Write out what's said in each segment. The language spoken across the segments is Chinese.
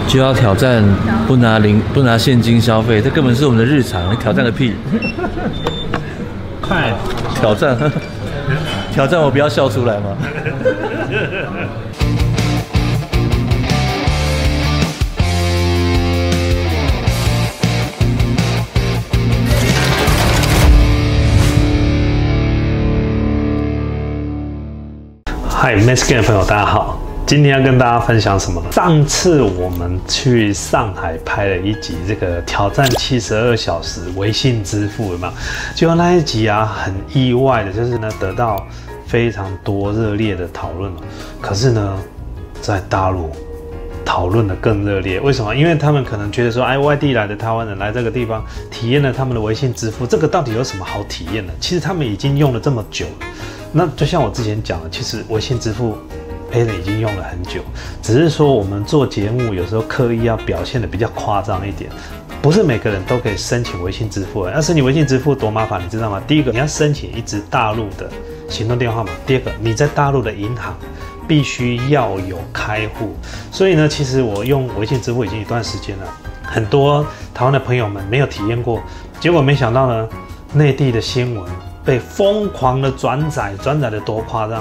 就要挑战不拿现金消费，这根本是我们的日常。你挑战个屁！ 快挑战，挑战我不要笑出来吗？ 嗨 ，Mexican 的朋友，大家好。今天要跟大家分享什么呢？上次我们去上海拍了一集这个挑战72小时微信支付，有没有？结果那一集啊，很意外的就是呢，得到非常多热烈的讨论。可是呢，在大陆讨论的更热烈，为什么？因为他们可能觉得说，哎，外地来的台湾人来这个地方体验了他们的微信支付，这个到底有什么好体验的？其实他们已经用了这么久了。那就像我之前讲的，其实微信支付 Alan 已经用了很久，只是说我们做节目有时候刻意要表现的比较夸张一点，不是每个人都可以申请微信支付的。要申请微信支付多麻烦，你知道吗？第一个，你要申请一支大陆的行动电话号码；第二个，你在大陆的银行必须要有开户。所以呢，其实我用微信支付已经一段时间了，很多台湾的朋友们没有体验过，结果没想到呢，内地的新闻被疯狂的转载的多夸张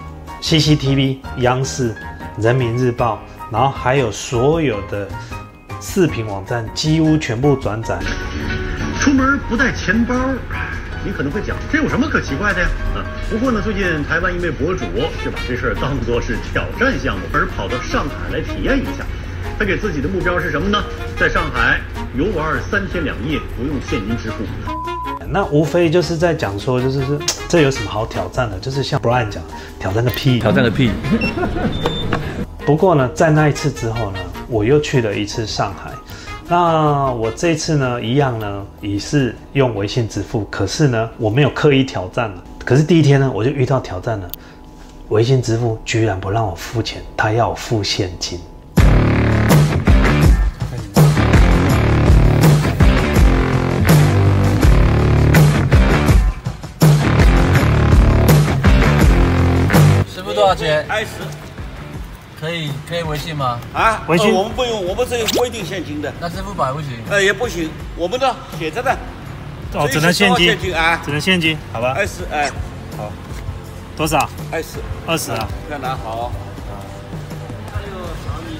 ！CCTV、央视、人民日报，然后还有所有的视频网站几乎全部转载。 出门不带钱包，你可能会讲，这有什么可奇怪的呀？不过呢，最近台湾一位博主就把这事儿当作是挑战项目，而跑到上海来体验一下。他给自己的目标是什么呢？在上海游玩3天2夜，不用现金支付。 那无非就是在讲说，就是这有什么好挑战的？就是像 Brian 讲，挑战个屁！ 挑战个屁！ 不过呢，在那一次之后呢，我又去了一次上海。那我这次呢，一样呢，也是用微信支付，可是呢，我没有刻意挑战了。可是第一天呢，我就遇到挑战了，微信支付居然不让我付钱，他要我付现金。 多少钱 ？20。 可以微信吗？ 啊， 微信我们不用，我们是规定现金的。 那支付宝不行？ 也不行，我们的写着的。 哦，只能现金。 现金啊， 只能现金，好吧？ 20，哎，好。 多少 ？20 啊。 要拿好。还有小米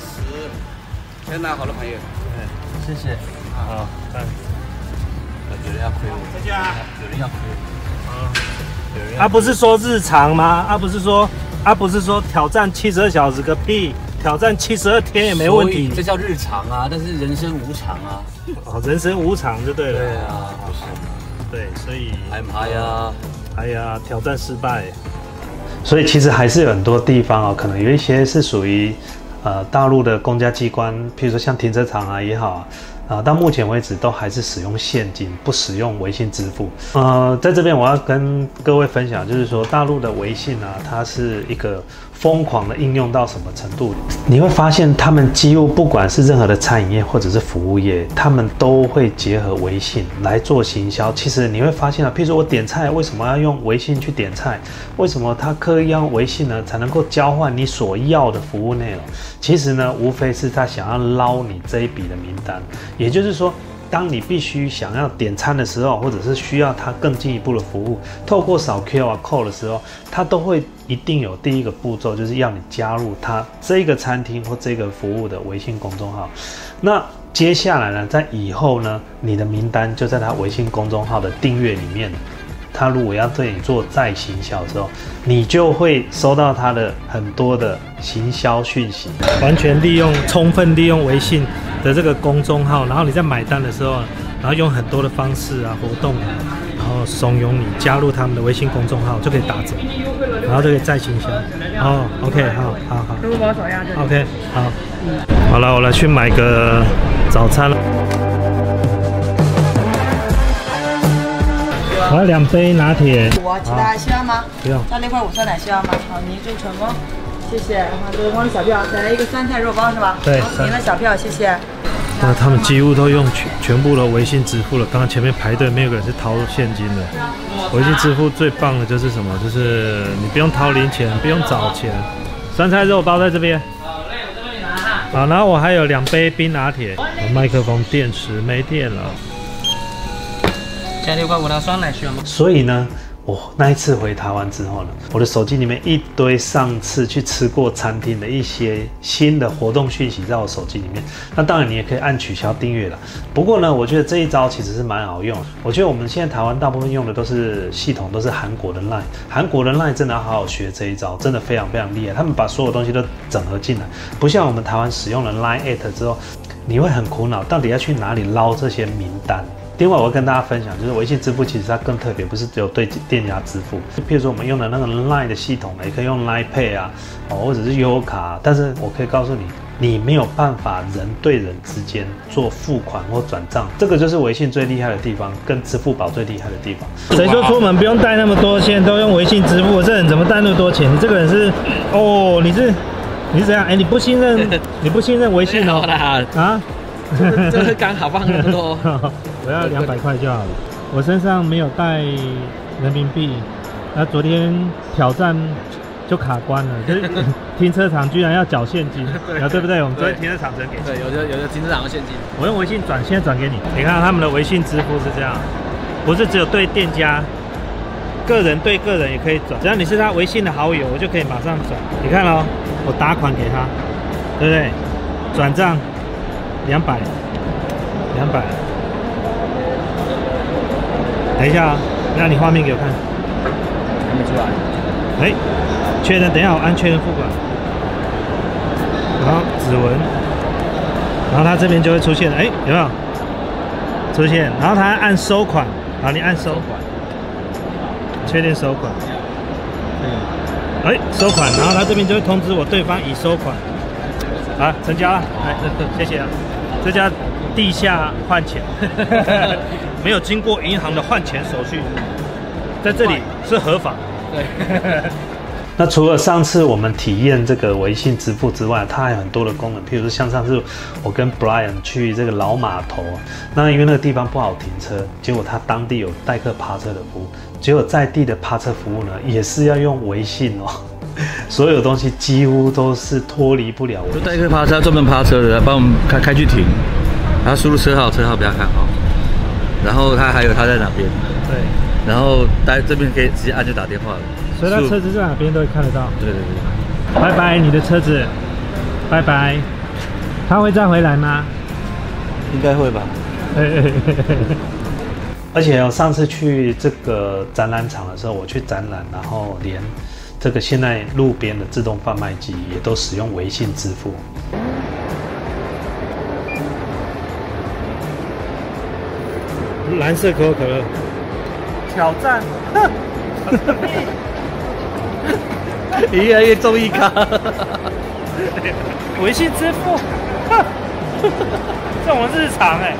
30，先拿好了，朋友。 谢谢。 好，看。 有人要亏我。 再见啊！ 有人要亏我。 不是说日常吗？不是说挑战72小时个屁，挑战72天也没问题。 这叫日常啊，但是人生无常啊。 哦，人生无常就对了。 对啊，不是。 对，所以。 哎呀， 挑战失败。所以其实还是有很多地方哦，可能有一些是属于大陆的公家机关，譬如说像停车场啊也好到目前为止都还是使用现金，不使用微信支付。在这边我要跟各位分享，就是说大陆的微信啊，它是一个疯狂的应用到什么程度？你会发现他们几乎不管是任何的餐饮业或者是服务业，他们都会结合微信来做行销。其实你会发现譬如说我点菜，为什么要用微信去点菜？为什么他刻意要用微信呢？才能够交换你所要的服务内容？其实呢，无非是他想要捞你这一笔的名单。也就是说，当你必须想要点餐的时候，或者是需要它更进一步的服务，透过扫 QR Code 的时候，它都会一定有第一个步骤，就是要你加入它这个餐厅或这个服务的微信公众号。那接下来呢，在以后呢，你的名单就在它微信公众号的订阅里面。他如果要对你做再行销的时候，你就会收到他的很多的行销讯息，完全充分利用微信的这个公众号，然后你在买单的时候，然后用很多的方式啊、活动啊，然后怂恿你加入他们的微信公众号，就可以打折，然后就可以再行销。OK， 好。支付宝扫压这里。OK， 好。好了，我来去买个早餐了。我要2杯拿铁。 其他还需要吗？ 不用。 加了一块5酸奶需要吗？好，您祝成功，谢谢。然后这个光小票，再来一个酸菜肉包是吧？ 对。 您的小票，谢谢。 那他们几乎都用全部的微信支付了。刚刚前面排队没有个人是掏现金的。微信支付最棒的就是什么？就是你不用掏零钱，不用找钱。酸菜肉包在这边。 好，然后我还有2杯冰拿铁，麦克风电池没电了。 加6块5的酸奶需要吗？ 所以呢，我那一次回台湾之后呢，我的手机里面一堆上次去吃过餐厅的一些新的活动讯息在我手机里面。那当然你也可以按取消订阅了。不过呢，我觉得这一招其实是蛮好用的。我觉得我们现在台湾大部分用的都是系统，都是韩国的 LINE。韩国的 LINE 真的要好好学这一招，真的非常非常厉害。他们把所有东西都整合进来，不像我们台湾使用了 LINE@ 之后，你会很苦恼，到底要去哪里捞这些名单。另外，我要跟大家分享，就是微信支付其实它更特别，不是只有对店家支付。譬如说我们用的那个 LINE 的系统，也可以用 LINE Pay 啊，或者是悠游卡。但是我可以告诉你，你没有办法人对人之间做付款或转账，这个就是微信最厉害的地方，跟支付宝最厉害的地方。谁说出门不用带那么多，现在都用微信支付？这人怎么带那么多钱？你这个人是哦，你是怎样？你不信任微信哦？啊？ 这个刚好放那么多。 我要200块就好了。我身上没有带人民币，那昨天挑战就卡关了，就是停车场居然要缴现金，对不对？我们昨天停车场只能给。 对，有的停车场要现金。 我用微信转，现在转给你。你看他们的微信支付是这样，不是只有对店家，个人对个人也可以转，只要你是他微信的好友，我就可以马上转。你看哦，我打款给他，对不对？转账200。等一下啊，那你画面给我看。 还没出来。 哎，确认，等一下我按确认付款，然后指纹，然后它这边就会出现，哎，有没有出现？然后它按收款，好，你按收款，确定收款。哎，收款，然后它这边就会通知我对方已收款。好，成交了，来，谢谢啊。这叫地下换钱，没有经过银行的换钱手续，在这里是合法。对。那除了上次我们体验这个微信支付之外，它还有很多的功能，譬如说像上次我跟 Brian 去这个老码头，那因为那个地方不好停车，结果他当地有代客趴车的服务，结果在地的趴车服务呢，也是要用微信哦。所有东西几乎都是脱离不了微信。 就代客趴车，专门趴车的，帮我们开去停，然后输入车号不要看好，然后他还有他在哪边， 对， 然后在这边可以直接按就打电话了。 所以他车子在哪边都会看得到。 对。 拜拜，你的车子，拜拜。他会再回来吗？ 应该会吧。 而且我上次去这个展览场的时候，我去展览，然后连这个现在路边的自动贩卖机也都使用微信支付。蓝色可口可乐，挑战， 越来越综艺咖。 微信支付，这我们日常哎。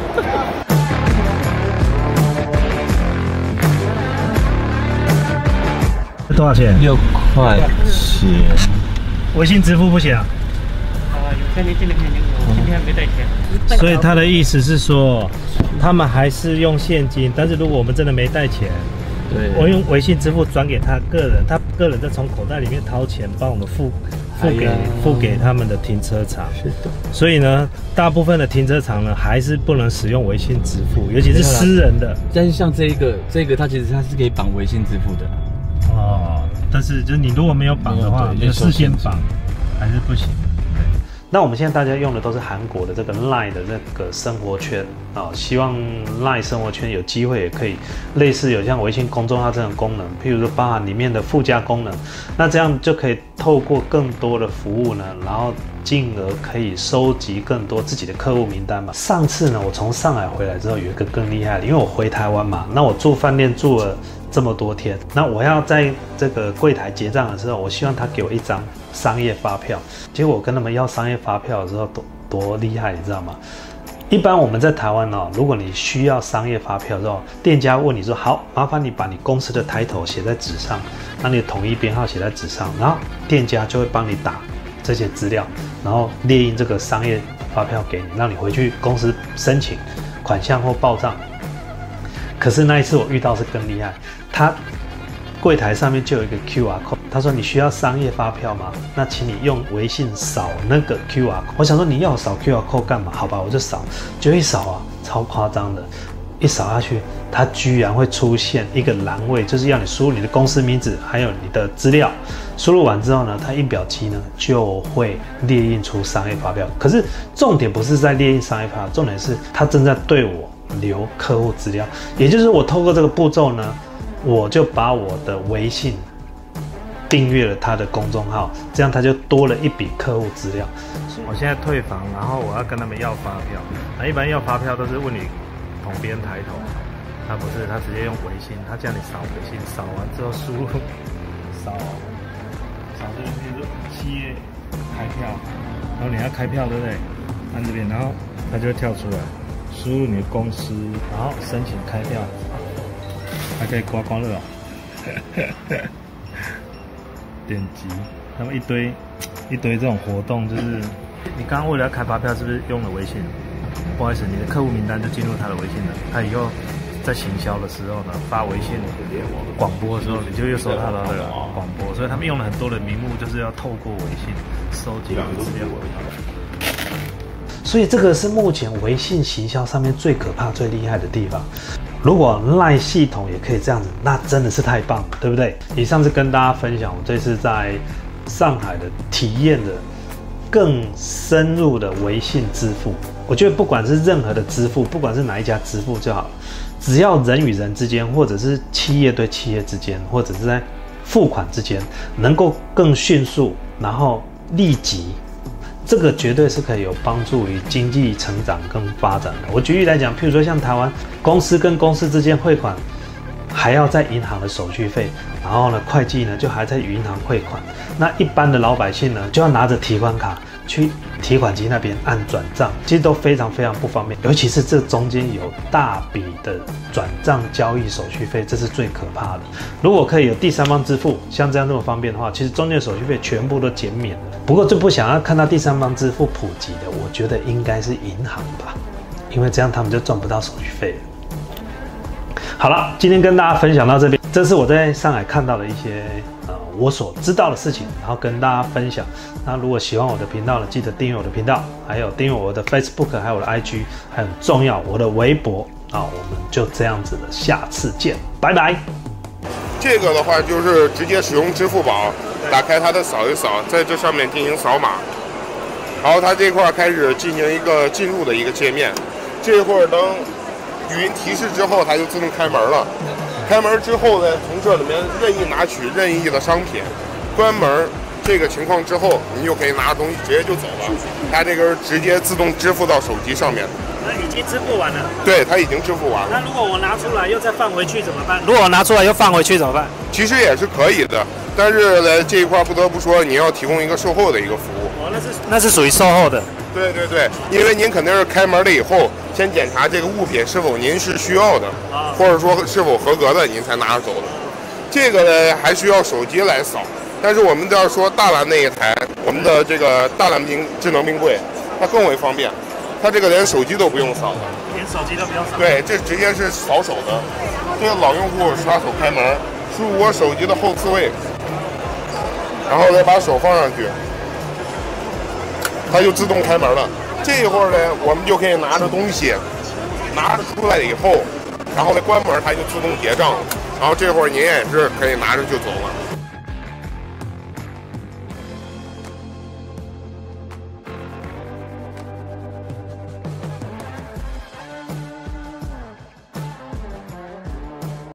多少钱？6块钱。微信支付不行啊？有看你今天我今天没带钱。所以他的意思是说，他们还是用现金，但是如果我们真的没带钱，对，我用微信支付转给他个人，他个人再从口袋里面掏钱帮我们付给他们的停车场。是的。所以呢，大部分的停车场呢还是不能使用微信支付，尤其是私人的。 但是像这个它其实它是可以绑微信支付的。 哦，但是就是你如果没有绑的话，你事先绑还是不行。那我们现在大家用的都是韩国的这个 LINE 的这个生活圈啊，希望 LINE 生活圈有机会也可以类似有像微信公众号这种功能，譬如说包含里面的附加功能，那这样就可以透过更多的服务呢，然后进而可以收集更多自己的客户名单嘛。上次呢，我从上海回来之后有一个更厉害的，因为我回台湾嘛，那我住饭店住了这么多天，那我要在这个柜台结账的时候，我希望他给我一张商业发票。结果我跟他们要商业发票的时候多厉害，你知道吗？一般我们在台湾哦，如果你需要商业发票的时候，店家问你说好，麻烦你把你公司的抬头写在纸上，那你的统一编号写在纸上，然后店家就会帮你打这些资料，然后列印这个商业发票给你，让你回去公司申请款项或报账。可是那一次我遇到是更厉害，他柜台上面就有一个 QR code， 他说你需要商业发票吗？那请你用微信扫那个 QR。我想说你要我扫 QR code 干嘛？好吧，我就扫，就一扫啊，超夸张的，一扫下去，它居然会出现一个栏位，就是要你输入你的公司名字还有你的资料。输入完之后呢，它印表机呢就会列印出商业发票。可是重点不是在列印商业发票，重点是它正在对我留客户资料。也就是我透过这个步骤呢，我就把我的微信订阅了他的公众号，这样他就多了一笔客户资料。我现在退房，然后我要跟他们要发票。一般要发票都是问你统编抬头，他不是，他直接用微信，他叫你扫微信，扫完之后输入扫这个，比如说企业开票，然后你要开票对不对？按这边，然后它就会跳出来，输入你的公司，然后申请开票，还可以刮刮乐哦。点击，他们一堆这种活动，就是你刚刚为了要开发票，是不是用了微信？不好意思，你的客户名单就进入他的微信了。他以后在行销的时候呢，发微信广播的时候，你就又收到他的广播。所以他们用了很多的名目，就是要透过微信收集资料。所以这个是目前微信行销上面最可怕、最厉害的地方。如果 LINE 系统也可以这样子，那真的是太棒了，对不对？以上是跟大家分享我这次在上海的体验的更深入的微信支付。我觉得不管是任何的支付，不管是哪一家支付就好，只要人与人之间，或者是企业对企业之间，或者是在付款之间，能够更迅速，然后立即。这个绝对是可以有帮助于经济成长跟发展的。我举例来讲，譬如说像台湾公司跟公司之间汇款，还要在银行的手续费，然后呢，会计呢就还在银行汇款。那一般的老百姓呢，就要拿着提款卡去提款机那边按转账，其实都非常非常不方便。尤其是这中间有大笔的转账交易手续费，这是最可怕的。如果可以有第三方支付，像这样这么方便的话，其实中间的手续费全部都减免了。不过最不想要看到第三方支付普及的，我觉得应该是银行吧，因为这样他们就赚不到手续费了。好了，今天跟大家分享到这边，这是我在上海看到的一些我所知道的事情，然后跟大家分享。那如果喜欢我的频道呢，记得订阅我的频道，还有订阅我的 Facebook， 还有我的 IG， 还有很重要我的微博。我们就这样子的，下次见，拜拜。 这个的话就是直接使用支付宝，打开它的扫一扫，在这上面进行扫码，然后它这块开始进行一个进入的一个界面。这会儿等语音提示之后，它就自动开门了。开门之后呢，从这里面任意拿取任意的商品，关门这个情况之后，你就可以拿着东西直接就走了。它这个是直接自动支付到手机上面。 那已经支付完了。 对，它已经支付完了。 那如果我拿出来又再放回去怎么办？如果我拿出来又放回去怎么办？ 其实也是可以的，但是呢，这一块不得不说，你要提供一个售后的一个服务。 那是属于售后的。 对对对，因为您肯定是开门了以后，先检查这个物品是否您是需要的，或者说是否合格的，您才拿着走的。这个呢，还需要手机来扫。但是我们要说大蓝那一台，我们的这个大蓝智能冰柜，它更为方便。它这个连手机都不用扫的， 连手机都不用扫。 对，这直接是扫手的。这个老用户刷手开门，输入我手机的后4位，然后再把手放上去，它就自动开门了。这一会儿呢，我们就可以拿着东西，拿着出来以后，然后再关门，它就自动结账。然后这会儿您也是可以拿着就走了。